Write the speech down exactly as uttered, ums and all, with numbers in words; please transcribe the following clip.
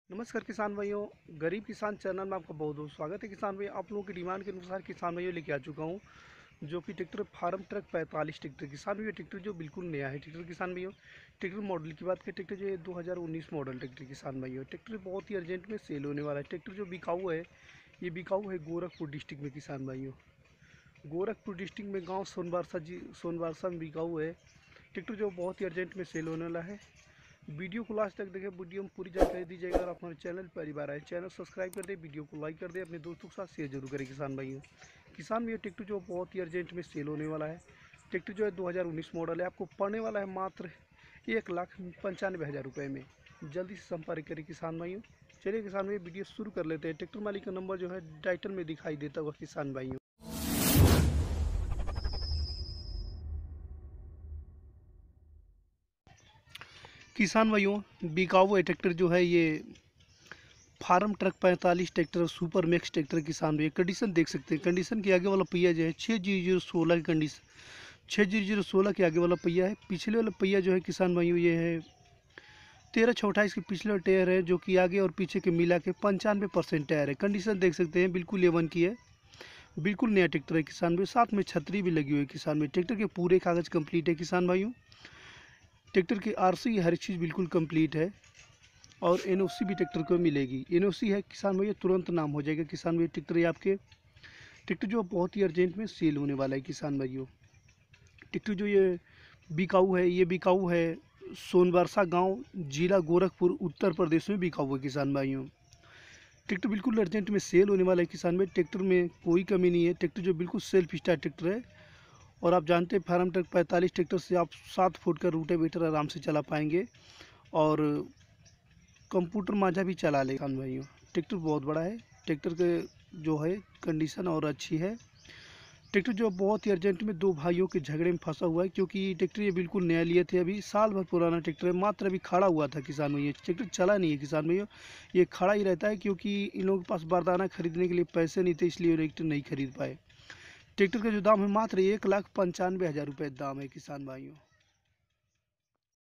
नमस्कार किसान भाइयों, गरीब किसान चैनल में आपका बहुत बहुत स्वागत है। किसान भाई, आप लोगों की डिमांड के अनुसार किसान भाइयों लेके आ चुका हूँ जो कि ट्रैक्टर फार्म ट्रक पैंतालीस ट्रैक्टर। किसान भैया ट्रैक्टर जो बिल्कुल नया है ट्रैक्टर। किसान भाइयों, ट्रैक्टर मॉडल की बात करें, ट्रैक्टर जो है दो हज़ार उन्नीस मॉडल ट्रैक्टर। किसान भाइयों, ट्रैक्टर बहुत ही अर्जेंट में सेल होने वाला है। ट्रैक्टर जो बिकाऊ है, ये बिकाऊ है गोरखपुर डिस्ट्रिक्ट में। किसान भाइयों, गोरखपुर डिस्ट्रिक्ट में गाँव सोनबरसा जी सोनबरसा में बिकाऊ है ट्रैक्टर, जो बहुत ही अर्जेंट में सेल होने वाला है। वीडियो को लास्ट तक देखें, वीडियो में पूरी जानकारी दी जाएगी। अगर आप हमारे चैनल पर पहली बार आए, चैनल सब्सक्राइब कर दे, वीडियो को लाइक कर दे, अपने दोस्तों के साथ शेयर जरूर करें। किसान भाइयों, किसान भाइयों ट्रैक्टर जो बहुत ही अर्जेंट में सेल होने वाला है। ट्रैक्टर जो है दो हज़ार उन्नीस मॉडल है, आपको पड़ने वाला है मात्र एक लाख पंचानवे हज़ार रुपये में। जल्दी से संपर्क करें किसान भाइयों। चलिए किसान भाई, वीडियो शुरू कर लेते हैं। ट्रैक्टर मालिक का नंबर जो है टाइटल में दिखाई देता होगा। किसान भाइयों, किसान भाइयों बिकाऊ है ट्रैक्टर जो है ये फार्म ट्रक पैंतालीस ट्रैक्टर सुपर मैक्स ट्रैक्टर। किसान भाई कंडीशन देख सकते हैं। कंडीशन के आगे वाला पहिया जो है छः जीरो जीरो सोलह की कंडीशन छः जीरो जीरो सोलह के आगे वाला पहिया है। पिछले वाला पहिया जो है किसान भाइयों ये है तेरह छः अट्ठाईस के पिछले टायर है, जो कि आगे और पीछे के मिला के पंचानवे परसेंट टायर है। कंडीशन देख सकते हैं, बिल्कुल एवन की है, बिल्कुल नया ट्रैक्टर है। किसान भाई, साथ में छतरी भी लगी हुई है। किसान भाई, ट्रैक्टर के पूरे कागज़ कंप्लीट है। किसान भाइयों, ट्रैक्टर की आरसी हर चीज़ बिल्कुल कंप्लीट है और एनओसी भी ट्रैक्टर को मिलेगी। एनओसी है किसान भैया, तुरंत नाम हो जाएगा। किसान भैया ट्रैक्टर ये आपके ट्रैक्टर जो बहुत ही अर्जेंट में सेल होने वाला है। किसान भाइयों, ट्रैक्टर जो ये बिकाऊ है, ये बिकाऊ है सोनबरसा गांव, जिला गोरखपुर, उत्तर प्रदेश में बिकाऊ है। किसान भाइयों, ट्रैक्टर बिल्कुल अर्जेंट में सेल होने वाला है। किसान भाई, ट्रैक्टर में कोई कमी नहीं है। ट्रैक्टर जो बिल्कुल सेल्फ स्टार्ट ट्रैक्टर है और आप जानते हैं फार्म ट्रक पैंतालीस ट्रैक्टर से आप सात फुट का रूटावेटर आराम से चला पाएंगे और कंप्यूटर माझा भी चला ले। किसान भाइयों, ट्रैक्टर बहुत बड़ा है। ट्रैक्टर के जो है कंडीशन और अच्छी है। ट्रैक्टर जो बहुत ही अर्जेंट में दो भाइयों के झगड़े में फंसा हुआ है, क्योंकि ट्रैक्टर ये बिल्कुल नया लिए थे, अभी साल भर पुराना ट्रैक्टर है, मात्र अभी खड़ा हुआ था। किसान भैया, ट्रैक्टर चला नहीं है। किसान भैया, ये खड़ा ही रहता है, क्योंकि इन लोगों के पास बारदाना खरीदने के लिए पैसे नहीं थे, इसलिए ट्रैक्टर नहीं खरीद पाए। ट्रैक्टर का जो दाम है मात्र एक लाख पंचानवे हज़ार रुपये दाम है। किसान भाइयों।